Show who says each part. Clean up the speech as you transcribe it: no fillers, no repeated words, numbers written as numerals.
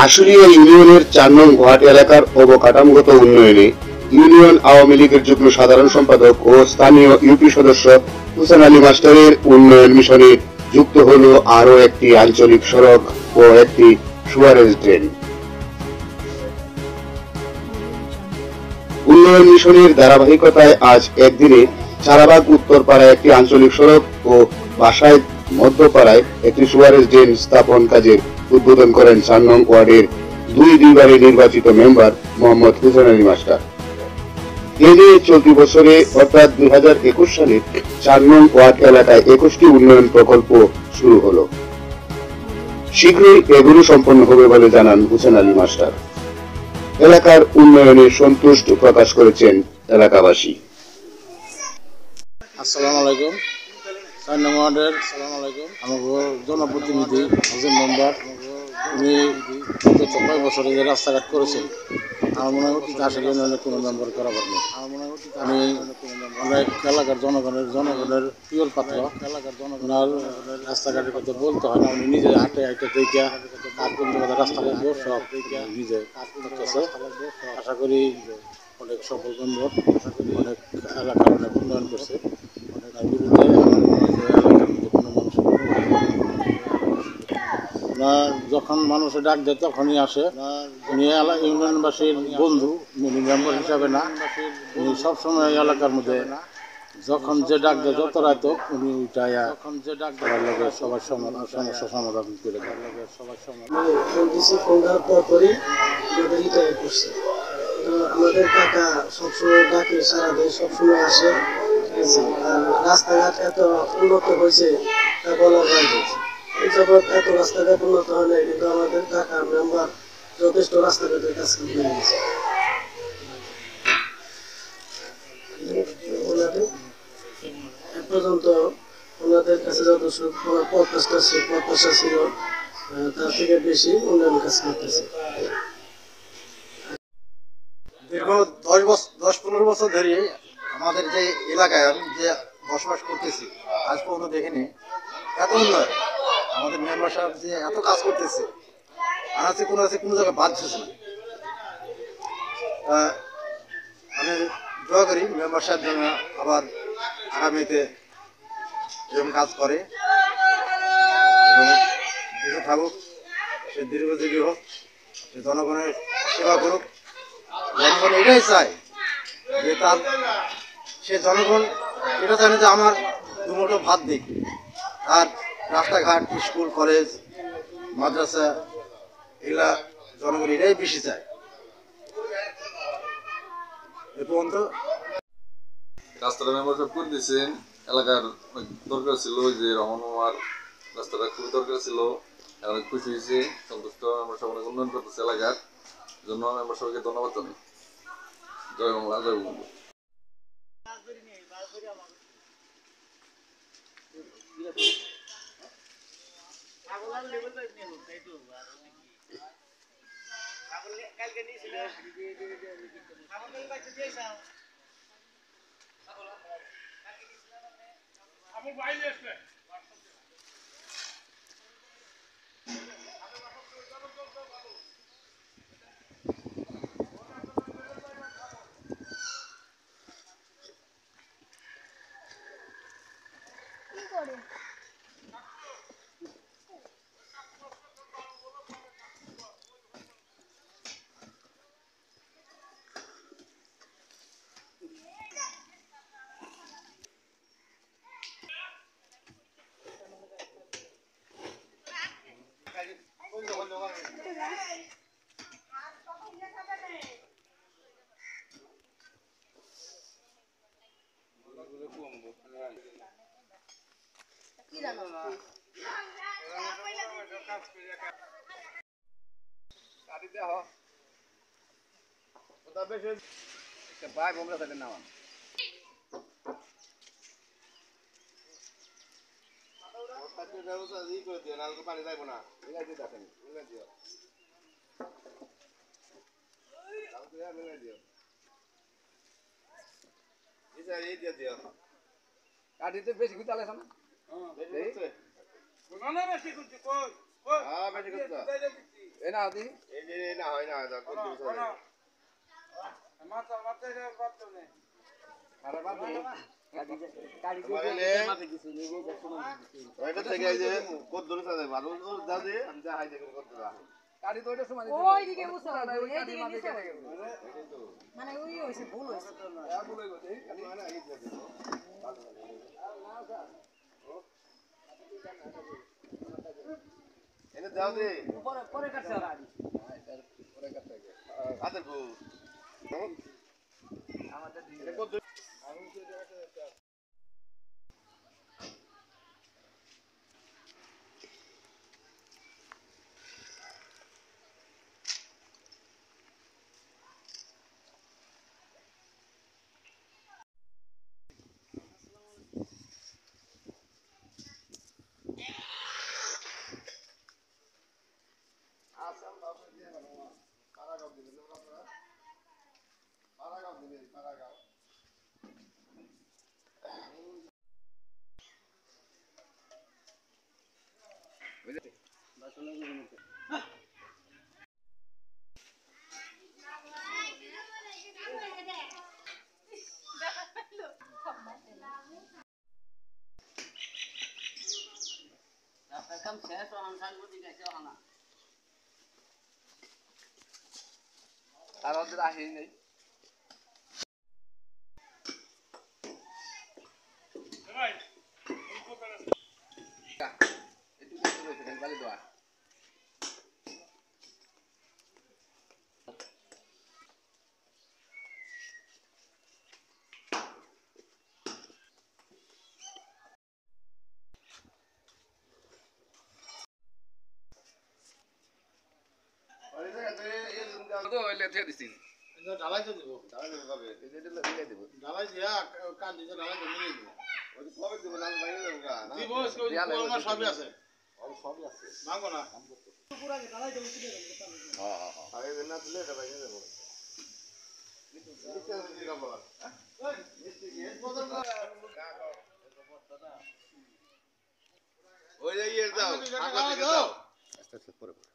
Speaker 1: আশুলিয়া ইউনিয়নের ৪ নং ওয়ার্ড এলাকার অবকাঠামোগত উন্নয়নে ইউনিয়ন আওয়ামী লীগের যুগ্ম সাধারণ সম্পাদক ও স্থানীয় ইউপি সদস্য হোসেন আলী মাস্টারের উন্নয়ন মিশনে যুক্ত হল আরও একটি আঞ্চলিক সড়ক ও একটি সুয়ারেজ ড্রেন। উন্নয়ন মিশনের ধারাবাহিকতায় আজ একদিনে চারাবাগ উত্তরপাড়ায় একটি আঞ্চলিক সড়ক ও বাসায় মধ্যপাড়ায় একটি সুয়ারেজ ড্রেন স্থাপন কাজের উদ্বোধন করেন ৪ নং ওয়ার্ডের দুইবারে নির্বাচিত মেম্বার মোহাম্মদ হোসেন আলী মাস্টার। এতে চলতি বছরে অর্থাৎ ২০২১ সালে ৪ নং ওয়ার্ড এলাকায় ২১টি উন্নয়ন প্রকল্প শুরু হলো। শীঘ্রই এগুলো সম্পন্ন হবে বলে জানান হোসেন আলী মাস্টার। এলাকার উন্নয়নে সন্তুষ্ট প্রকাশ করেছেন এলাকাবাসী।
Speaker 2: আসসালামু আলাইকুম। ৪ নং ওয়ার্ডের আমার জনপ্রতিনিধি হোসেন মেম্বার, উনি গত ৬ বছরে যে রাস্তাঘাট করেছেন, আমার মনে হয় অতীতে আসলে কোনো মেম্বার করা পারেনি। আমি অনেক এলাকার জনগণের প্রিয় পাত্র। ওনার রাস্তাঘাটের কথা বলতে হয় না, উনি নিজে হাঁটে দেখে কার কোন জায়গায় রাস্তা লাগবে সব নিজে করতেছে। আশা করি অনেক সফল মেম্বার, অনেক এলাকার অনেক উন্নয়ন করছে। ওনার বিরুদ্ধে আমার মনে হয় যে এলাকার মধ্যে কোনো মানুষের ওনার যখন মানুষের ডাক দেয় তখনই আসে। উনি ইউনিয়নবাসীর বন্ধু, উনি মেম্বার হিসাবে না, উনি সবসময় এলাকার মধ্যে যখন যে ডাক দেয় যত রাত উনি ওইটাই করার লাগে সবার সমস্যা সমাধান করে দেয়।
Speaker 3: আমাদের কাকা সবসময় ডাকে, সারা দেয়, সবসময় আসে। আর রাস্তাঘাট এত উন্নত হয়েছে তা বলার বাইরে। এই জগৎ এত রাস্তাঘাট উন্নত হয় না, কিন্তু আমাদের কাকা মেম্বার যথেষ্ট রাস্তাঘাটের কাজ করে গেছে। এ পর্যন্ত ওনাদের কাছে যত প্রত্যাশা ছিল তার থেকে বেশি উন্নয়ন কাজ করতেছে।
Speaker 4: দীর্ঘ ১০-১৫ বছর ধরে আমাদের যে এলাকায় আমি যে বসবাস করতেছি, আজ পর্যন্ত দেখিনি এত উন্নয়ন। আমাদের মেম্বার সাহেব যে এত কাজ করতেছে, কোনো জায়গায় বাদ দিচ্ছে না। আমি দোয়া করি মেম্বার সাহেব যেন আবার আগামীতে এরকম কাজ করে এবং দেশে থাকুক, সে দীর্ঘজীবী হোক, সে জনগণের সেবা করুক। জনগণ এটাই চায় যে সে জনগণ এটা জানে যে আমার দুমুঠো ভাত দিক, আর রাস্তাঘাট, স্কুল, কলেজ, মাদ্রাসা এগুলা জনগণ এটাই বেশি চায়। এ পর্যন্ত
Speaker 5: রাস্তাটা মেম্বারশিপ করে দিয়েছেন। এলাকার দরকার ছিল, যে রহমান মামার রাস্তাটা খুবই দরকার ছিল। অনেক খুশি হয়েছে, সন্তুষ্ট। আমরা সব অনেক উন্নয়ন করতেছি এলাকার জন্য। মেম্বার সবাইকে ধন্যবাদ জানাই। জয় বাংলা, জয় বঙ্গ।
Speaker 4: পানি যাইব না, মিলাই দিও, কাটিতে বেশি ঘুরতে আলাইছ না? বেশি ঘুরতে? বেশি ঘুরতে, কই? বেশি ঘুরতে। এই যে না হয় না কোন দিন চলে ওইটা থেকে এই যে কত দূরে চলে মানুষ যা যে আমি যা হাই দেখে করতে যা
Speaker 6: ওইদিকে উঠো এইদিকে নিচে মানে ওই হইছে ভুল হইছে
Speaker 4: এনে দাও দে
Speaker 6: পরে পরে কাটছে ওরা
Speaker 4: পরে কাটতে আতে গো আমাদের দিকে কত
Speaker 6: কাম শেষ অনসান বুঝি গেছে ওখানে
Speaker 4: আর ওদের আহি নেই ভাই একটু করতে রয়েছে খালি বালি দেওয়া ঢালাই তো দিব ঢালাই দিয়া কান দিতে ঢালাই তো মিলিয়ে দিব ওই কবে দিব লাল বাইরে দেব গা দিব আমার সবই আছে সবই আছে ভাঙো না পুরো ঢালাই দেব কি দেব হ্যাঁ আরে না দিলে এটা বাইরে দেব ওই যে ইয়ে দাও আস্তে আস্তে পরে